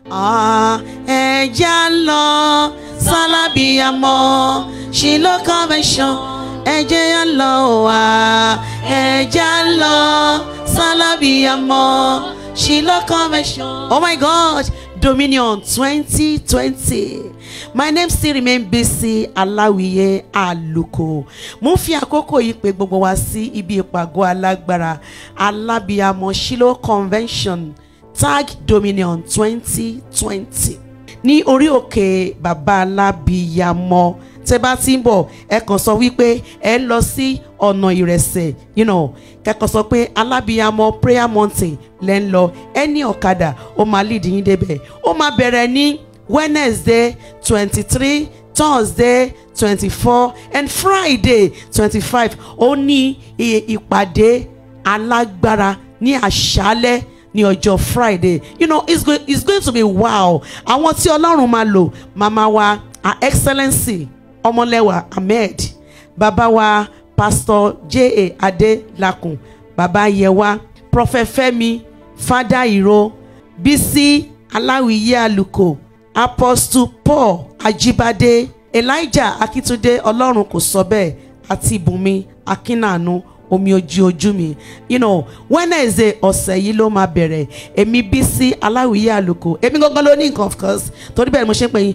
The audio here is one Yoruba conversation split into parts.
Ẹja lọ s'Alabiamo Shiloh Convention. Ẹja lọ ẹja lọ s'Alabiamo Shiloh Convention. Oh my God, Dominion 2020. My name still remains Bisi, Alawiye, Aluko. Mo fi àkókò yìí pè gbogbo wa sí ibi ìpàgọ́ alágbára ALABIAMO Shiloh Convention tag Dominion 2020. Ní orí òkè bàbá ALABIAMO. Tẹ́ bá ti ń bọ̀ ẹ kàn sọ wípé ẹ lọ sí ọ̀nà ìrẹsẹ̀, kẹ́kọ̀ọ́ sọ pé ALABIAMO prayer mountain lẹ́ ń lọ, ẹni ọ̀kadà ó máa lead yín débẹ̀. Ó máa bẹ̀rẹ̀ ní Wednesday 23, Thursday 24 and Friday 25. Ó ní ìpàdé alágbára ní àṣálẹ́ ní ọjọ́ Friday. It's going to be wow. Àwọn tí Ọlọ́run máa lò, màmá wa Her Excellency Ọmọlẹ́wà Ahmed, bàbá wa Pastor J.A. Adelakun, bàbá Yewa, Prophet Femi Fadairo, Bisi Alawiye Aluko, Apostle Paul Ajibade, Elijah Akitunde Ọlọ́run kò sọ bẹ́ẹ̀, àti Bùnmi Akínàánú omi ojú mi. Wednesday ọ̀sẹ̀ yìí ló máa bẹ̀rẹ̀. Èmi Bisi Alawiye Aluko. Èmi gangan ló ní nǹkan of course. Torí bẹ́ẹ̀ mo ṣe ń pè yín.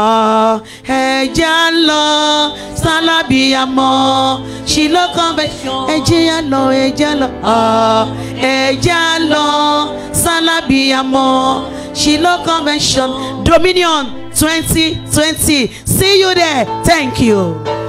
Ẹja lọ s'Alabiamo Shiloh Convention. Ẹja lọ. Ẹja lọ s'Alabiamo Shiloh Convention. Dominion 2020. See you there. Thank you.